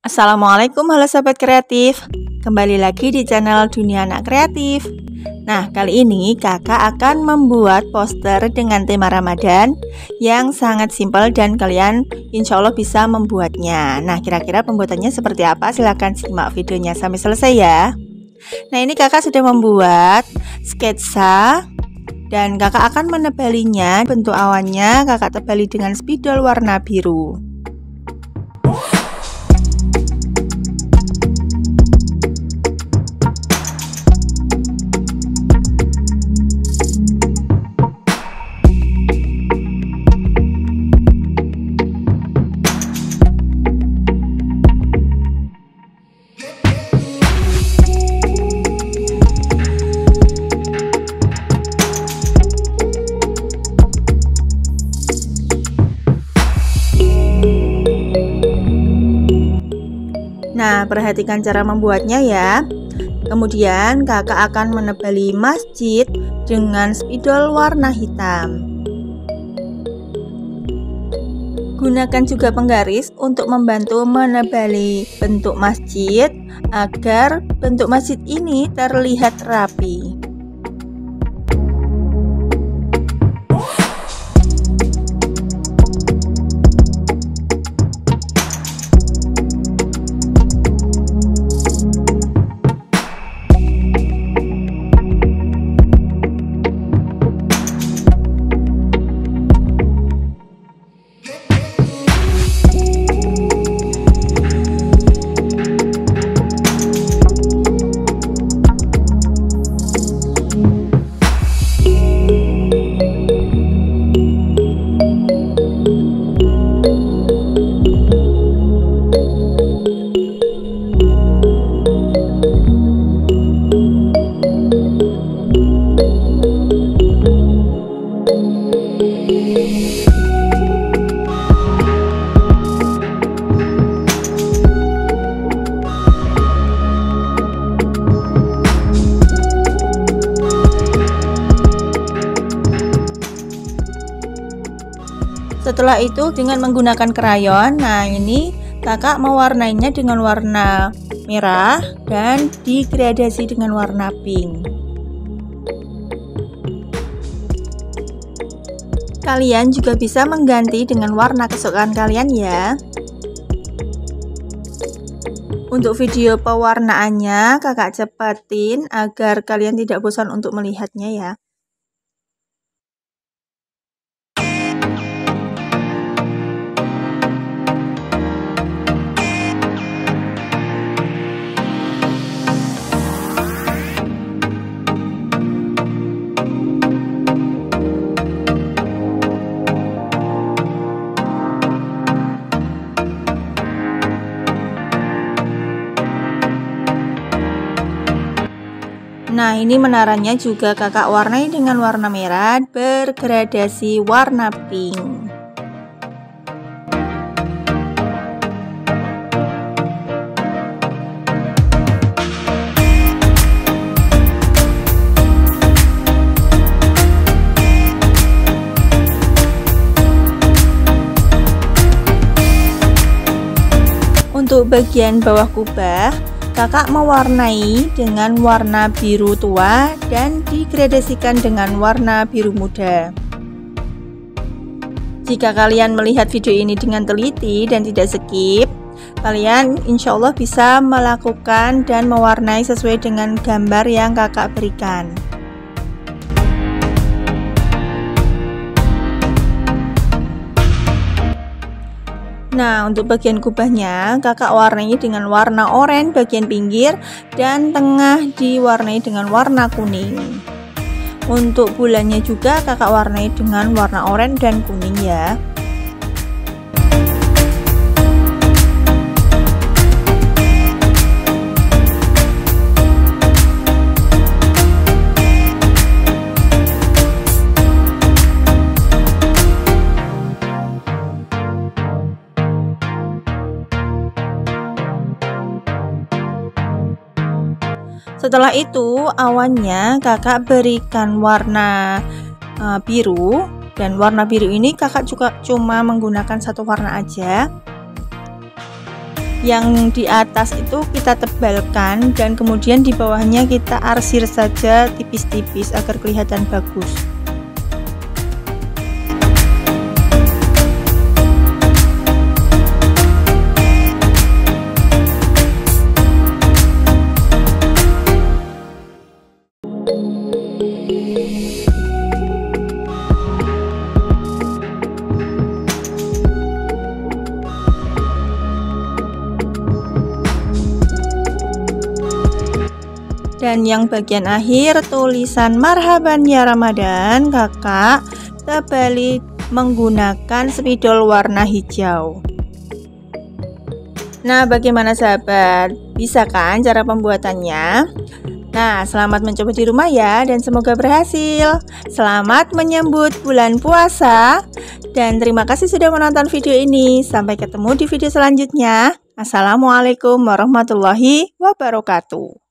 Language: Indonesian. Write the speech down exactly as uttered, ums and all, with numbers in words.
Assalamualaikum, halo sahabat kreatif. Kembali lagi di channel Dunia Anak Kreatif. Nah, kali ini kakak akan membuat poster dengan tema Ramadan yang sangat simpel dan kalian insya Allah bisa membuatnya. Nah, kira-kira pembuatannya seperti apa? Silahkan simak videonya sampai selesai ya. Nah, ini kakak sudah membuat sketsa dan kakak akan menebalinya. Bentuk awannya kakak tebali dengan spidol warna biru. Nah, perhatikan cara membuatnya ya. Kemudian kakak akan menebali masjid dengan spidol warna hitam. Gunakan juga penggaris untuk membantu menebali bentuk masjid agar bentuk masjid ini terlihat rapi. Setelah itu dengan menggunakan krayon, nah ini kakak mewarnainya dengan warna merah dan digradasi dengan warna pink. Kalian juga bisa mengganti dengan warna kesukaan kalian ya. Untuk video pewarnaannya kakak cepatin agar kalian tidak bosan untuk melihatnya ya. Nah, ini menaranya juga kakak warnai dengan warna merah bergradasi warna pink. Untuk bagian bawah kubah, kakak mewarnai dengan warna biru tua dan digradasikan dengan warna biru muda. Jika kalian melihat video ini dengan teliti dan tidak skip, kalian insya Allah bisa melakukan dan mewarnai sesuai dengan gambar yang kakak berikan. Nah, untuk bagian kubahnya kakak warnai dengan warna oranye bagian pinggir dan tengah diwarnai dengan warna kuning. Untuk bulannya juga kakak warnai dengan warna oranye dan kuning ya. Setelah itu awannya kakak berikan warna uh, biru, dan warna biru ini kakak juga cuma menggunakan satu warna aja. Yang di atas itu kita tebalkan dan kemudian di bawahnya kita arsir saja tipis-tipis agar kelihatan bagus. Dan yang bagian akhir tulisan marhaban ya Ramadan, kakak tebali menggunakan spidol warna hijau. Nah, bagaimana sahabat? Bisa kan cara pembuatannya? Nah, selamat mencoba di rumah ya, dan semoga berhasil. Selamat menyambut bulan puasa, dan terima kasih sudah menonton video ini. Sampai ketemu di video selanjutnya. Assalamualaikum warahmatullahi wabarakatuh.